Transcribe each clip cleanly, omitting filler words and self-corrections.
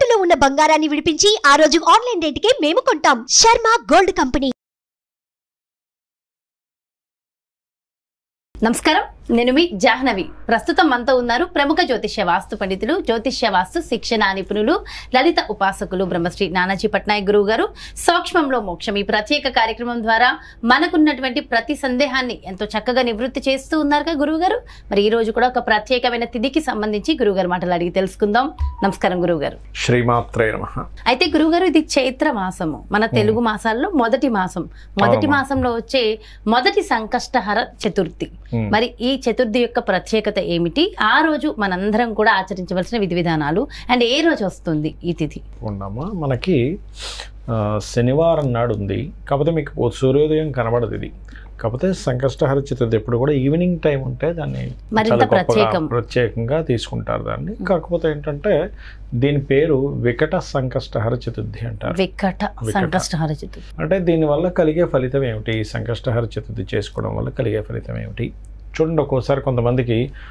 తాకట్టులో ఉన్న బంగారాన్ని విడిపించి ఆ రోజు ఆన్లైన్ రేటుకే మేము కొంటాం. Sharma gold company. నమస్కారం, నేను మీ జాహ్నవి. ప్రస్తుతం మనతో ఉన్నారు ప్రముఖ జ్యోతిష్య వాస్తు పండితులు, జ్యోతిష్య వాస్తు శిక్షణ నిపుణులు, లలిత ఉపాసకులు బ్రహ్మశ్రీ నానాజీ పట్నాయక్ గురువు గారు. సూక్ష్మంలో మోక్షం ఈ ప్రత్యేక కార్యక్రమం ద్వారా మనకున్నటువంటి ప్రతి సందేహాన్ని ఎంతో చక్కగా నివృత్తి చేస్తూ ఉన్నారుగా గురువు గారు. మరి ఈ రోజు కూడా ఒక ప్రత్యేకమైన తిథికి సంబంధించి గురువుగారు మాటలు అడిగి తెలుసుకుందాం. నమస్కారం గురువుగారు. శ్రీమాత్రే నమః. అయితే గురువుగారు, ఇది చైత్ర మాసము, మన తెలుగు మాసాల్లో మొదటి మాసం. మొదటి మాసంలో వచ్చే మొదటి సంకష్టహర చతుర్థి. మరి ఈ చతుర్థి యొక్క ప్రత్యేకత ఏమిటి? ఆ రోజు మనందరం కూడా ఆచరించవలసిన విధి విధానాలు, అండ్ ఏ రోజు వస్తుంది ఈ తిథి? మనకి శనివారం నాడు ఉంది, కాకపోతే మీకు సూర్యోదయం కనబడదు. ఇది కాకపోతే సంకష్టహర చతుర్థి ఎప్పుడు కూడా ఈవినింగ్ టైం ఉంటే దాన్ని ప్రత్యేకంగా తీసుకుంటారు దాన్ని. కాకపోతే ఏంటంటే దీని పేరు వికట సంకష్టహర చతుర్థి అంటారు. వికట సంకష్టహర చతుర్థి అంటే దీనివల్ల కలిగే ఫలితం ఏమిటి? సంకష్టహర చతుర్థి చేసుకోవడం వల్ల కలిగే ఫలితం ఏమిటి? చూడండి, ఒక్కోసారి కొంతమందికి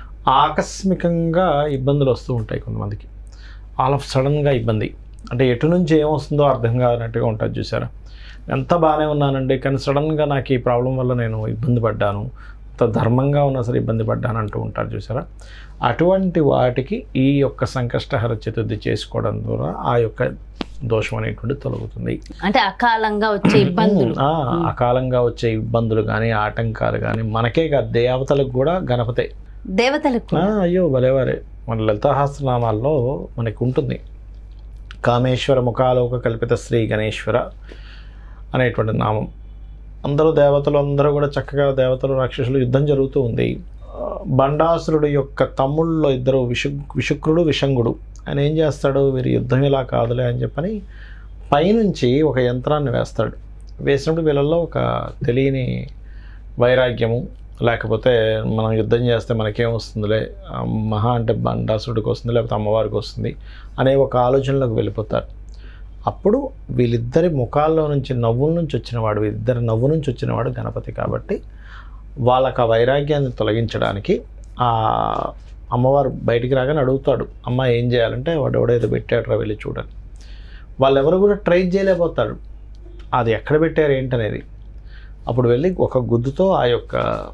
ఆకస్మికంగా ఇబ్బందులు వస్తూ ఉంటాయి. కొంతమందికి ఆల్ ఆఫ్ సడన్గా ఇబ్బంది, అంటే ఎటు నుంచి ఏమొస్తుందో అర్థం కానట్టుగా ఉంటుంది. చూసారా, ఎంత బాగానే ఉన్నానండి కానీ సడన్గా నాకు ఈ ప్రాబ్లం వల్ల నేను ఇబ్బంది పడ్డాను, అంత ధర్మంగా ఉన్నా సరే ఇబ్బంది పడ్డాను అంటూ ఉంటారు. చూసారా, అటువంటి వాటికి ఈ యొక్క సంకష్టహర చతుర్థి చేసుకోవడం ద్వారా ఆ యొక్క దోషం అనేటువంటి తొలగుతుంది. అంటే అకాలంగా వచ్చే ఇబ్బందులు, అకాలంగా వచ్చే ఇబ్బందులు కానీ ఆటంకాలు కానీ మనకే కాదు, దేవతలకు కూడా గణపతే. దేవతలకు అయ్యో భలేవారే. మన లలితాసహస్రనామాల్లో మనకు ఉంటుంది, కామేశ్వర ముఖాలోక కల్పిత శ్రీ గణేశ్వర అనేటువంటి నామం. అందరూ దేవతలు అందరూ కూడా చక్కగా దేవతలు రాక్షసులు యుద్ధం జరుగుతూ ఉంది. బండాసురుడు యొక్క తమ్ముళ్ళలో ఇద్దరు విశుక్రుడు విషంగుడు. ఆయన ఏం చేస్తాడు, వీరి యుద్ధం ఇలా కాదులే అని చెప్పని పైనుంచి ఒక యంత్రాన్ని వేస్తాడు. వేసినప్పుడు వీళ్ళల్లో ఒక తెలియని వైరాగ్యము, లేకపోతే మనం యుద్ధం చేస్తే మనకేం వస్తుందిలే, మహా అంటే బండాసురుడికి వస్తుంది లేకపోతే అమ్మవారికి వస్తుంది అనే ఒక ఆలోచనలోకి వెళ్ళిపోతారు. అప్పుడు వీళ్ళిద్దరి ముఖాల్లో నుంచి నవ్వుల నుంచి వచ్చినవాడు, వీళ్ళిద్దరి నవ్వు నుంచి వచ్చినవాడు గణపతి. కాబట్టి వాళ్ళకి ఆ వైరాగ్యాన్ని తొలగించడానికి ఆ అమ్మవారు బయటికి రాగానే అడుగుతాడు, అమ్మ ఏం చేయాలంటే వాడు ఎవడేదో పెట్టాడరా వెళ్ళి చూడాలి. వాళ్ళు ఎవరు కూడా ట్రై చేయలేకపోతాడు అది ఎక్కడ పెట్టారు ఏంటనేది. అప్పుడు వెళ్ళి ఒక గుద్దుతో ఆ యొక్క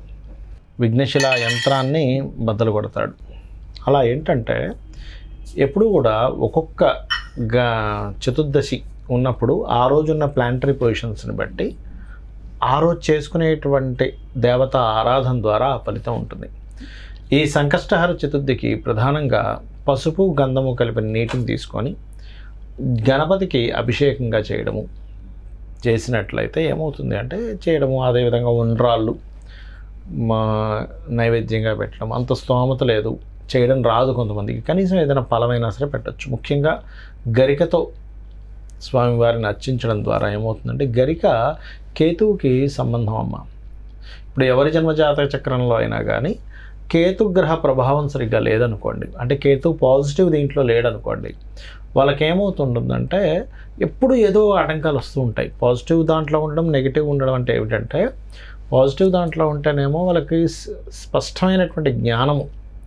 విఘ్నశిల యంత్రాన్ని బద్దలు కొడతాడు. అలా ఏంటంటే ఎప్పుడు కూడా ఒక్కొక్క చతుర్దశి ఉన్నప్పుడు ఆ రోజున్న ప్లానటరీ పొజిషన్స్ని బట్టి ఆ రోజు చేసుకునేటువంటి దేవత ఆరాధన ద్వారా ఆ ఫలితం ఉంటుంది. ఈ సంకష్టహర చతుర్థికి ప్రధానంగా పసుపు గంధము కలిపిన నీటిని తీసుకొని గణపతికి అభిషేకంగా చేయడము చేసినట్లయితే ఏమవుతుంది అంటే చేయడము, అదేవిధంగా ఉండ్రాళ్ళు నైవేద్యంగా పెట్టడం. అంత స్తోమత లేదు, చేయడం రాదు కొంతమందికి, కనీసం ఏదైనా ఫలమైనా సరే పెట్టచ్చు. ముఖ్యంగా గరికతో స్వామివారిని అర్చించడం ద్వారా ఏమవుతుందంటే, గరిక కేతువుకి సంబంధం అమ్మ. ఇప్పుడు ఎవరి జన్మజాతక చక్రంలో అయినా కానీ కేతుగ్రహ ప్రభావం సరిగ్గా లేదనుకోండి, అంటే కేతు పాజిటివ్ దీంట్లో లేడనుకోండి, వాళ్ళకి ఏమవుతుంటుందంటే ఎప్పుడు ఏదో ఆటంకాలు వస్తూ ఉంటాయి. పాజిటివ్ దాంట్లో ఉండడం, నెగిటివ్ ఉండడం అంటే ఏమిటంటే, పాజిటివ్ దాంట్లో ఉంటేనేమో వాళ్ళకి స్పష్టమైనటువంటి జ్ఞానము,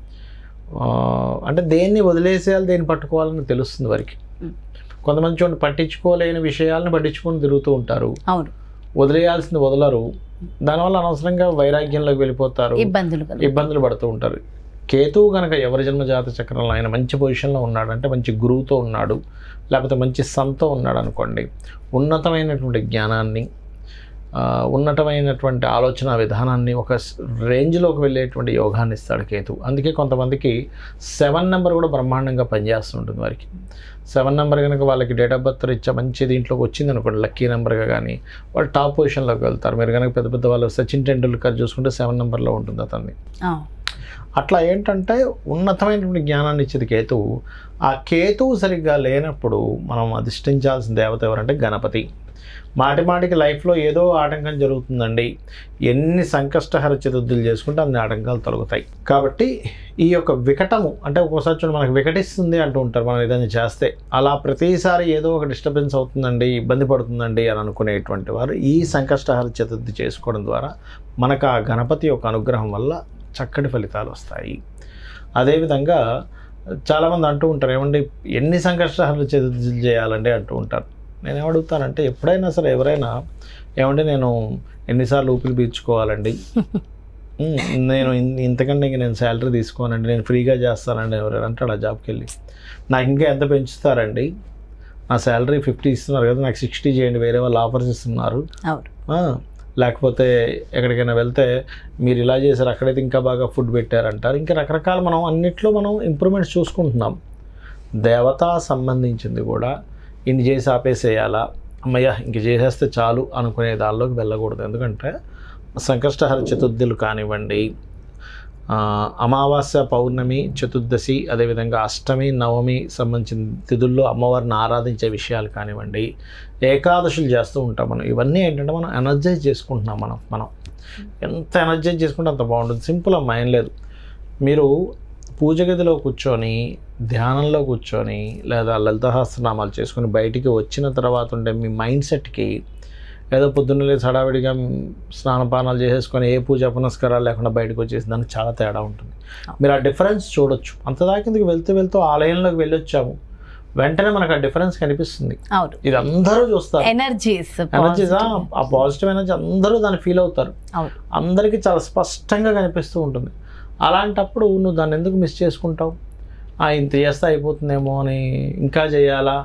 అంటే దేన్ని వదిలేసేయాలి దేన్ని పట్టుకోవాలని తెలుస్తుంది వారికి. కొంతమంది చూడండి, పట్టించుకోలేని విషయాలను పట్టించుకొని తిరుగుతూ ఉంటారు, వదిలేయాల్సింది వదలరు, దానివల్ల అనవసరంగా వైరాగ్యంలోకి వెళ్ళిపోతారు, ఇబ్బందులు పడుతూ ఉంటారు. కేతువు కనుక ఎవరి జన్మజాత చక్రంలో ఆయన మంచి పొజిషన్లో ఉన్నాడు అంటే, మంచి గురువుతో ఉన్నాడు లేకపోతే మంచి సంతో ఉన్నాడు అనుకోండి, ఉన్నతమైనటువంటి జ్ఞానాన్ని, ఉన్నతమైనటువంటి ఆలోచన విధానాన్ని, ఒక రేంజ్లోకి వెళ్ళేటువంటి యోగాన్ని ఇస్తాడు కేతువు. అందుకే కొంతమందికి 7 నెంబర్ కూడా బ్రహ్మాండంగా పనిచేస్తూ ఉంటుంది వారికి. 7 నెంబర్ కనుక వాళ్ళకి డేట్ ఆఫ్ బర్త్ ఇచ్చా మంచి దీంట్లోకి వచ్చింది అనుకోండి, లక్కీ నెంబర్గా కానీ వాళ్ళు టాప్ పొజిషన్లోకి వెళ్తారు. మీరు కనుక పెద్ద పెద్ద వాళ్ళు సచిన్ టెండూల్కర్ చూసుకుంటే 7 నెంబర్లో ఉంటుంది అతన్ని. అట్లా ఏంటంటే ఉన్నతమైనటువంటి జ్ఞానాన్ని ఇచ్చేది కేతువు. ఆ కేతువు సరిగ్గా లేనప్పుడు మనం అధిష్ఠించాల్సిన దేవత ఎవరంటే గణపతి. మాటిమాటికి లైఫ్లో ఏదో ఆటంకం జరుగుతుందండి, ఎన్ని సంకష్టహర చతుర్థులు చేసుకుంటే అన్ని ఆటంకాలు తొలగుతాయి. కాబట్టి ఈ యొక్క వికటము అంటే ఒక్కోసారి చూడండి మనకు వికటిస్తుంది అంటూ ఉంటారు మనం ఏదైనా చేస్తే, అలా ప్రతిసారి ఏదో ఒక డిస్టర్బెన్స్ అవుతుందండి, ఇబ్బంది పడుతుందండి అని అనుకునేటువంటి వారు ఈ సంకష్టహర చతుర్థి చేసుకోవడం ద్వారా మనకు ఆ గణపతి యొక్క అనుగ్రహం వల్ల చక్కటి ఫలితాలు వస్తాయి. అదేవిధంగా చాలామంది అంటూ ఉంటారు, ఏమండి ఎన్ని సంకష్టాలు చేయాలండి అంటూ ఉంటారు. నేను ఏమడుగుతానంటే, ఎప్పుడైనా సరే ఎవరైనా ఏమంటే నేను ఎన్నిసార్లు ఊపిరి పీల్చుకోవాలండి, నేను ఇంతకంటే ఇంక నేను శాలరీ తీసుకోనండి, నేను ఫ్రీగా చేస్తానండి ఎవరైనా అంటాడు ఆ జాబ్కి వెళ్ళి. నాకు ఇంకా ఎంత పెంచుతారండి, నా శాలరీ 50 ఇస్తున్నారు కదా, నాకు 60 చేయండి, వేరే వాళ్ళు ఆఫర్స్ ఇస్తున్నారు. లేకపోతే ఎక్కడికైనా వెళ్తే మీరు ఇలా చేశారు, అక్కడైతే ఇంకా బాగా ఫుడ్ పెట్టారంటారు. ఇంకా రకరకాల మనం అన్నిట్లో మనం ఇంప్రూవ్మెంట్స్ చూసుకుంటున్నాం. దేవతా సంబంధించింది కూడా ఇన్ని చేసి ఆపేసేయాలా, అమ్మయ్య ఇంక చేసేస్తే చాలు అనుకునే దానిలోకి వెళ్ళకూడదు. ఎందుకంటే సంకష్టహర చతుర్థులు కానివ్వండి, అమావాస్య, పౌర్ణమి, చతుర్దశి, అదేవిధంగా అష్టమి, నవమి సంబంధించిన తిథుల్లో అమ్మవారిని ఆరాధించే విషయాలు కానివ్వండి, ఏకాదశులు చేస్తూ ఉంటాం మనం. ఇవన్నీ ఏంటంటే మనం ఎనర్జైజ్ చేసుకుంటున్నాం. మనం ఎంత ఎనర్జైజ్ చేసుకుంటే అంత బాగుంటుంది. సింపుల్ అమ్మా, ఏం లేదు. మీరు పూజ గదిలో కూర్చొని ధ్యానంలో కూర్చొని లేదా లలితహాస్త్రనామాలు చేసుకొని బయటికి వచ్చిన తర్వాత ఉండే మీ మైండ్ సెట్కి ఏదో పొద్దున్న లేచి హడావిడిగా స్నానపానాలు చేసేసుకొని ఏ పూజ పునస్కారాలు లేకుండా బయటకు వచ్చేసి దానికి చాలా తేడా ఉంటుంది. మీరు ఆ డిఫరెన్స్ చూడొచ్చు. అంతదాకిందుకు వెళ్తూ ఆలయంలోకి వెళ్ళొచ్చాము, వెంటనే మనకు ఆ డిఫరెన్స్ కనిపిస్తుంది. ఇది అందరూ చూస్తారు. ఎనర్జీస్ ఆ పాజిటివ్ ఎనర్జీ అందరూ దాన్ని ఫీల్ అవుతారు. అందరికీ చాలా స్పష్టంగా కనిపిస్తూ ఉంటుంది. అలాంటప్పుడు నువ్వు దాన్ని ఎందుకు మిస్ చేసుకుంటావు? ఇంత చేస్తే అయిపోతుందేమో అని ఇంకా చేయాలా?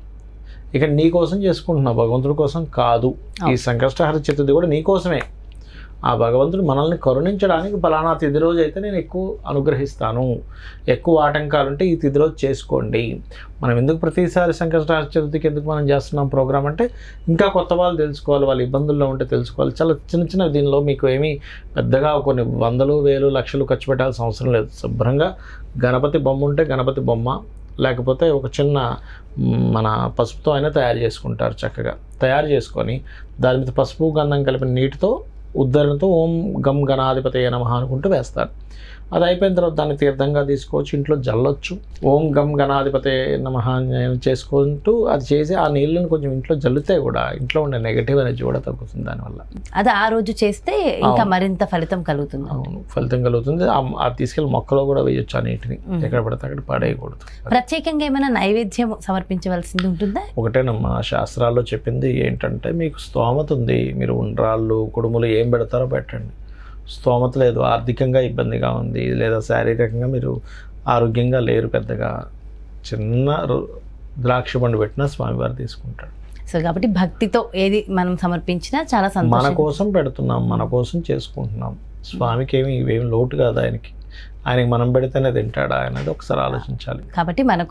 ఇక నీ కోసం చేసుకుంటున్నావు, భగవంతుడి కోసం కాదు. ఈ సంకష్టహర చతుర్థి కూడా నీ కోసమే. ఆ భగవంతుడు మనల్ని కరుణించడానికి ఫలానా తిథి రోజు అయితే నేను ఎక్కువ అనుగ్రహిస్తాను, ఎక్కువ ఆటంకాలు ఉంటే ఈ తిథి రోజు చేసుకోండి. మనం ఎందుకు ప్రతిసారి సంకష్టహర చతుర్థికి ఎందుకు మనం చేస్తున్నాం ప్రోగ్రామ్ అంటే, ఇంకా కొత్త వాళ్ళు తెలుసుకోవాలి, వాళ్ళు ఇబ్బందుల్లో ఉంటే తెలుసుకోవాలి. చాలా చిన్న దీనిలో మీకు ఏమీ పెద్దగా కొన్ని వందలు, వేలు, లక్షలు ఖర్చు పెట్టాల్సిన అవసరం లేదు. శుభ్రంగా గణపతి బొమ్మ ఉంటే గణపతి బొమ్మ, లేకపోతే ఒక చిన్న మన పసుపుతో అయినా తయారు చేసుకుంటారు. చక్కగా తయారు చేసుకొని దాని మీద పసుపు గంధం కలిపిన నీటితో ఉద్ధరణతో ఓం గం గణాధిపతయ నమః అనుకుంటూ వేస్తారు. అది అయిపోయిన తర్వాత దాన్ని తీర్థంగా తీసుకోవచ్చు, ఇంట్లో జల్లొచ్చు. ఓం గం గణాధిపతయ నమః చేసుకుంటూ అది చేసి ఆ నీళ్ళని కొంచెం ఇంట్లో జల్లితే కూడా ఇంట్లో ఉండే నెగటివ్ ఎనర్జీ కూడా తగ్గుతుంది దానివల్ల. అది ఆ రోజు చేస్తే ఇంకా మరింత ఫలితం కలుగుతుంది. అవును, ఫలితం కలుగుతుంది. అది తీసుకెళ్ళి మొక్కలో కూడా వేయొచ్చు. ఆ నీటిని ఎక్కడ పడితే అక్కడ పడేయకూడదు. ప్రత్యేకంగా ఏమైనా నైవేద్యం సమర్పించవలసింది ఉంటుందా? ఒకటేనమ్మా, శాస్త్రాల్లో చెప్పింది ఏంటంటే, మీకు స్తోమత ఉంది, మీరు ఉండ్రాళ్ళు, కుడుములు ఏం పెడతారో పెట్టండి. స్తోమత లేదు, ఆర్థికంగా ఇబ్బందిగా ఉంది, లేదా శారీరకంగా మీరు ఆరోగ్యంగా లేరు, పెద్దగా చిన్న ద్రాక్ష పండు పెట్టినా స్వామివారు తీసుకుంటాడు. సో కాబట్టి భక్తితో ఏది మనం సమర్పించినా చాలా సంతోషం. మన కోసం పెడుతున్నాం, మన కోసం చేసుకుంటున్నాం. స్వామికి ఇవేమి లోటు కాదు ఆయనకి మనం పెడితేనే తింటాడా అనేది ఒకసారి ఆలోచించాలి. కాబట్టి మన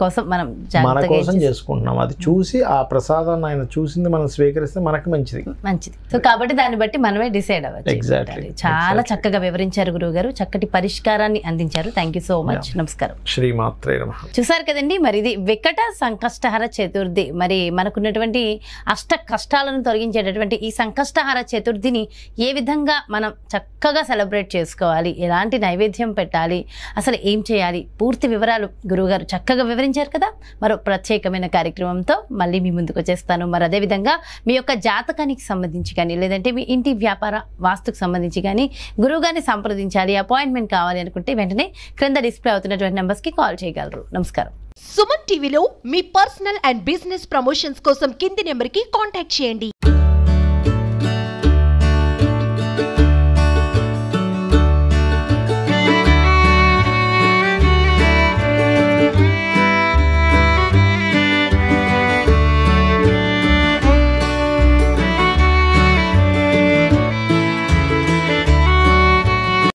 కోసం చేసుకుంటున్నాం. అది చూసి ఆ ప్రసాదాన్ని ఆయన చూసింది మనం స్వీకరిస్తే మనకి మంచిది. సో కాబట్టి దాన్ని బట్టి మనమే డిసైడ్ అవ్వచ్చు. ఎగ్జాక్ట్లీ. చాలా చక్కగా వివరించారు గురువు గారు, చక్కటి పరిష్కారాన్ని అందించారు. Thank you so much. నమస్కారం. శ్రీమాత్రే నమః. చూసారు కదండి, మరి ఇది వికట సంకష్టహర చతుర్థి. మరి మనకున్నటువంటి అష్ట కష్టాలను తొలగించేటటువంటి ఈ సంకష్టహర చతుర్థిని ఏ విధంగా మనం చక్కగా సెలబ్రేట్ చేసుకోవాలి, ఎలాంటి నైవేద్యం పెట్టాలి, అసలు ఏం చేయాలి, పూర్తి వివరాలు గురువుగారు చక్కగా వివరించారు కదా. మరో ప్రత్యేకమైన కార్యక్రమంతో మళ్ళీ మీ ముందుకు వచ్చేస్తాను. మరి అదేవిధంగా మీ యొక్క జాతకానికి సంబంధించి కానీ, లేదంటే మీ ఇంటి వ్యాపార వాస్తుకు సంబంధించి కానీ గురువుగారిని సంప్రదించాలి, అపాయింట్మెంట్ కావాలి అనుకుంటే వెంటనే క్రింద డిస్ప్లే అవుతున్నటువంటి నెంబర్స్కి కాల్ చేయగలరు. నమస్కారం. సుమన్ టీవీలో మీ పర్సనల్ అండ్ బిజినెస్ ప్రమోషన్స్ కోసం కింది నెంబర్కి కాంటాక్ట్ చేయండి.